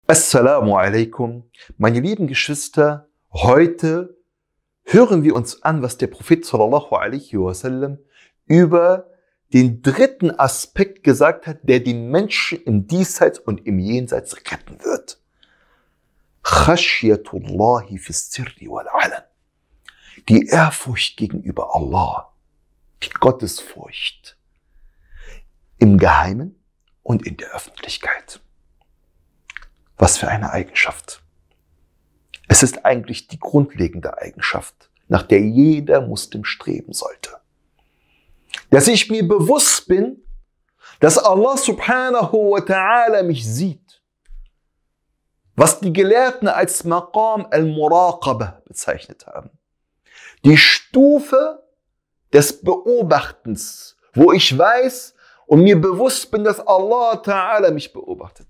Assalamu alaikum, meine lieben Geschwister, heute hören wir uns an, was der Prophet sallallahu alaihi wasallam über den dritten Aspekt gesagt hat, der den Menschen im Diesseits und im Jenseits retten wird. Khashiyatullahi fis sirri wal alan. Die Ehrfurcht gegenüber Allah, die Gottesfurcht im Geheimen und in der Öffentlichkeit. Was für eine Eigenschaft. Es ist eigentlich die grundlegende Eigenschaft, nach der jeder Muslim streben sollte. Dass ich mir bewusst bin, dass Allah subhanahu wa ta'ala mich sieht. Was die Gelehrten als Maqam al-Muraqabah bezeichnet haben. Die Stufe des Beobachtens, wo ich weiß und mir bewusst bin, dass Allah ta'ala mich beobachtet.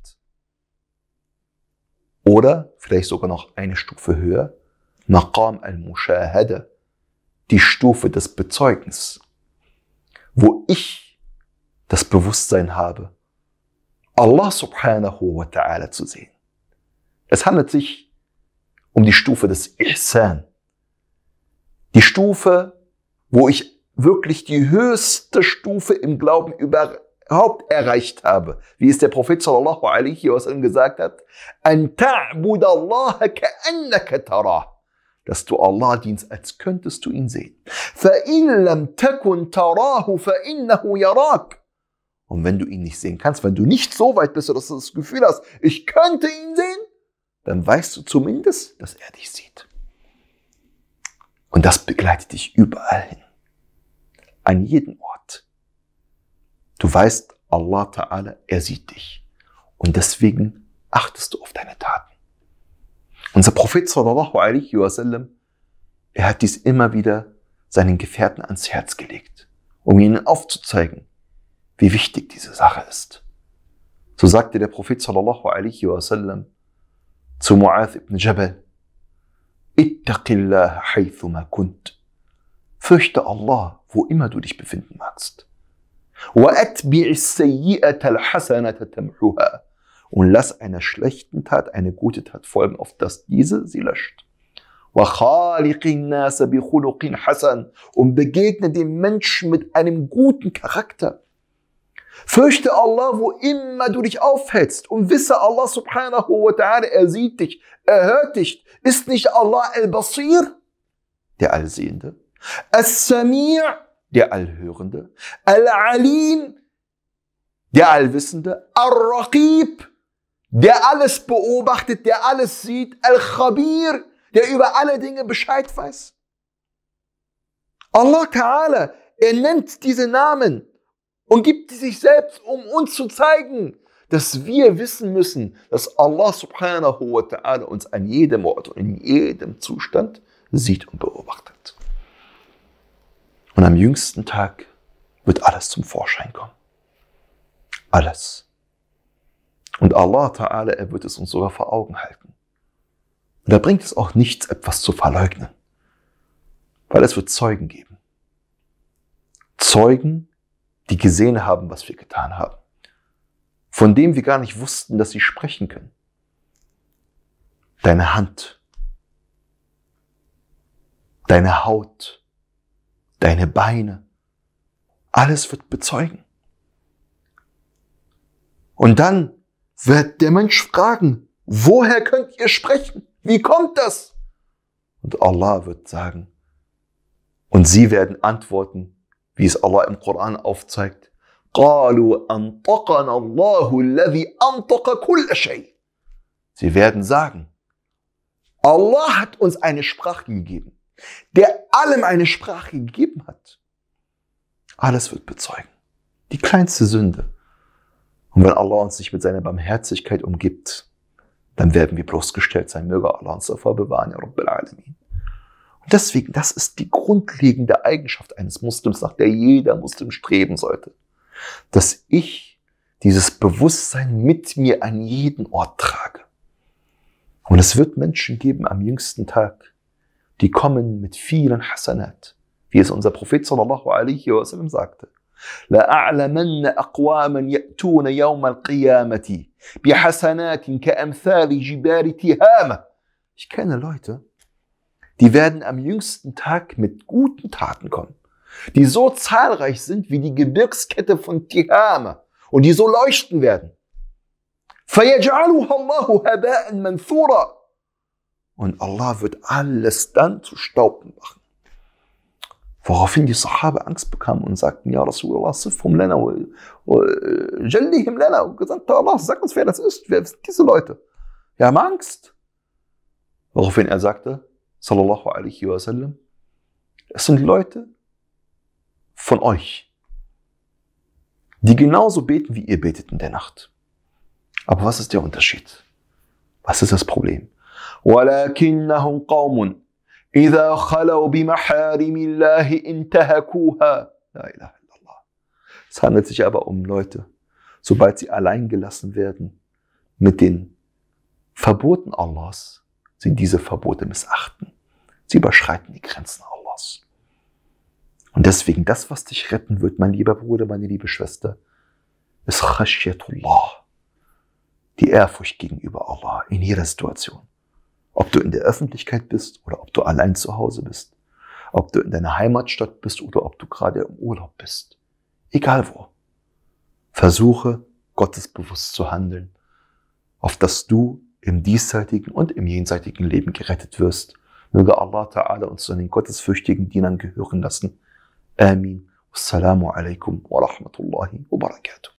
Oder vielleicht sogar noch eine Stufe höher, Maqam al-Mushahada, die Stufe des Bezeugens, wo ich das Bewusstsein habe, Allah subhanahu wa ta'ala zu sehen. Es handelt sich um die Stufe des Ihsan, die Stufe, wo ich wirklich die höchste Stufe im Glauben überhaupt erreicht habe, wie es der Prophet sallallahu alaihi wasallam gesagt hat, an ta'budallaha ka'annaka tarah, dass du Allah dienst, als könntest du ihn sehen. فَإِن لَمْ تَكُنْ تَرَاهُ فَإِنَّهُ يَرَاكَ. Und wenn du ihn nicht sehen kannst, wenn du nicht so weit bist, dass du das Gefühl hast, ich könnte ihn sehen, dann weißt du zumindest, dass er dich sieht. Und das begleitet dich überall hin, an jedem Ort. Du weißt, Allah Ta'ala, er sieht dich. Und deswegen achtest du auf deine Taten. Unser Prophet sallallahu alaihi wasallam, er hat dies immer wieder seinen Gefährten ans Herz gelegt, um ihnen aufzuzeigen, wie wichtig diese Sache ist. So sagte der Prophet sallallahu alaihi wasallam zu Mu'adh ibn Jabal, Ittaqillaha haythuma kunt. Fürchte Allah, wo immer du dich befinden magst. Und lass einer schlechten Tat eine gute Tat folgen, auf dass diese sie löscht. Und begegne dem Menschen mit einem guten Charakter. Fürchte Allah, wo immer du dich aufhältst, und wisse, Allah subhanahu wa ta'ala, er sieht dich, er hört dich. Ist nicht Allah al-Basir, der Allsehende, al-Sami', der Allhörende, Al-Alim, der Allwissende, Al-Raqib, der alles beobachtet, der alles sieht, Al-Khabir, der über alle Dinge Bescheid weiß. Allah Ta'ala, er nennt diese Namen und gibt die sich selbst, um uns zu zeigen, dass wir wissen müssen, dass Allah Subhanahu wa Ta'ala uns an jedem Ort und in jedem Zustand sieht und beobachtet. Und am jüngsten Tag wird alles zum Vorschein kommen. Alles. Und Allah Ta'ala, er wird es uns sogar vor Augen halten. Und da bringt es auch nichts, etwas zu verleugnen. Weil es wird Zeugen geben. Zeugen, die gesehen haben, was wir getan haben. Von dem wir gar nicht wussten, dass sie sprechen können. Deine Hand, deine Haut, deine Beine, alles wird bezeugen. Und dann wird der Mensch fragen, woher könnt ihr sprechen? Wie kommt das? Und Allah wird sagen, und sie werden antworten, wie es Allah im Koran aufzeigt, قَالُوا أَنْطَقَنَا اللَّهُ الَّذِي أَنْطَقَ كُلَّ شَيْءٍ. Sie werden sagen, Allah hat uns eine Sprache gegeben, der allem eine Sprache gegeben hat. Alles wird bezeugen. Die kleinste Sünde. Und wenn Allah uns nicht mit seiner Barmherzigkeit umgibt, dann werden wir bloßgestellt sein. Möge Allah uns davor bewahren, ya Rabbil Alamin. Und deswegen, das ist die grundlegende Eigenschaft eines Muslims, nach der jeder Muslim streben sollte. Dass ich dieses Bewusstsein mit mir an jeden Ort trage. Und es wird Menschen geben am jüngsten Tag, die kommen mit vielen Hasanat, wie es unser Prophet sallallahu alaihi wasallam sagte. لأعلمن أقواما يأتون يوم القيامة بحسنات كأمثال جبال تهامة. Ich kenne Leute, die werden am jüngsten Tag mit guten Taten kommen, die so zahlreich sind wie die Gebirgskette von Tihama und die so leuchten werden. فَيَجْعَلُهَا اللَّهُ هَبَاءً مَنْثُورًا. Und Allah wird alles dann zu Staub machen. Woraufhin die Sahaba Angst bekamen und sagten, ja Rasulullah, sifhum lana, jallihim lana. Und gesagt, Allah, sag uns, wer das ist. Wer sind diese Leute? Wir haben Angst. Woraufhin er sagte, sallallahu alaihi wasallam, es sind Leute von euch, die genauso beten, wie ihr betet in der Nacht. Aber was ist der Unterschied? Was ist das Problem? وَلَكِنَّهُمْ قَوْمٌ إِذَا خَلَوْا بِمَحَارِمِ اللَّهِ انْتَهَكُوهَا. La ilaha illallah. Es handelt sich aber um Leute, sobald sie allein gelassen werden mit den Verboten Allahs, sie diese Verbote missachten. Sie überschreiten die Grenzen Allahs. Und deswegen, das, was dich retten wird, mein lieber Bruder, meine liebe Schwester, ist Khashyatullah. Die Ehrfurcht gegenüber Allah in jeder Situation. Ob du in der Öffentlichkeit bist oder ob du allein zu Hause bist. Ob du in deiner Heimatstadt bist oder ob du gerade im Urlaub bist. Egal wo. Versuche, gottesbewusst zu handeln, auf dass du im diesseitigen und im jenseitigen Leben gerettet wirst. Möge Allah Ta'ala uns zu den gottesfürchtigen Dienern gehören lassen. Amin. Wassalamu alaikum wa rahmatullahi wa barakatuh.